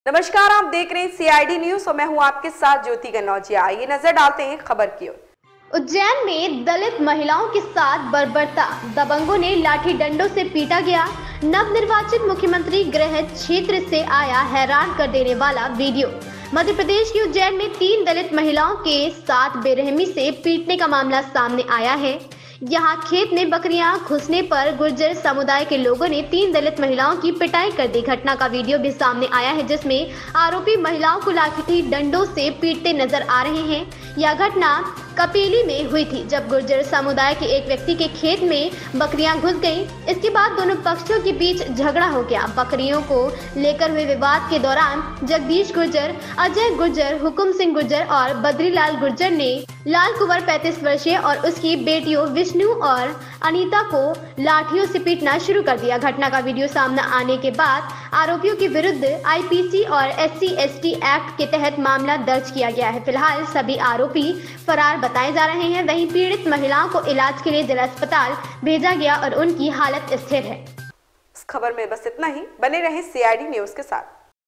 नमस्कार, आप देख रहे हैं सीआईडी न्यूज और मैं हूं आपके साथ ज्योति कन्नौजिया। आइए नजर डालते हैं खबर की ओर। उज्जैन में दलित महिलाओं के साथ बर्बरता, दबंगों ने लाठी डंडों से पीटा गया। नवनिर्वाचित मुख्यमंत्री गृह क्षेत्र से आया हैरान कर देने वाला वीडियो। मध्य प्रदेश के उज्जैन में 3 दलित महिलाओं के साथ बेरहमी से पीटने का मामला सामने आया है। यहाँ खेत में बकरियां घुसने पर गुर्जर समुदाय के लोगों ने 3 दलित महिलाओं की पिटाई कर दी। घटना का वीडियो भी सामने आया है, जिसमें आरोपी महिलाओं को लाठी डंडों से पीटते नजर आ रहे हैं। यह घटना कपेली में हुई थी, जब गुर्जर समुदाय के एक व्यक्ति के खेत में बकरियां घुस गईं। इसके बाद दोनों पक्षों के बीच झगड़ा हो गया। बकरियों को लेकर हुए विवाद के दौरान जगदीश गुर्जर, अजय गुर्जर, हुकुम सिंह गुर्जर और बद्रीलाल गुर्जर ने लाल कुंवर 35 वर्षीय और उसकी बेटियों विष्णु और अनीता को लाठियों से पीटना शुरू कर दिया। घटना का वीडियो सामने आने के बाद आरोपियों के विरुद्ध आईपीसी और SC/ST एक्ट के तहत मामला दर्ज किया गया है। फिलहाल सभी आरोपी फरार बताए जा रहे हैं। वहीं पीड़ित महिलाओं को इलाज के लिए जिला अस्पताल भेजा गया और उनकी हालत स्थिर है। इस खबर में बस इतना ही। बने रहें सीआईडी न्यूज के साथ।